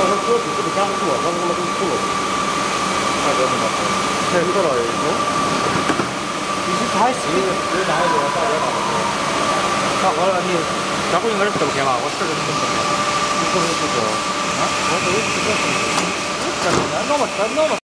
他车底这个加不住，他他妈都吐了。大哥他妈，太热了，必须开始，只拿一个大哥打的。那完了，你那不应该是冬天吧？我试的是冬天。你不是不是啊？我这是这个，这那么。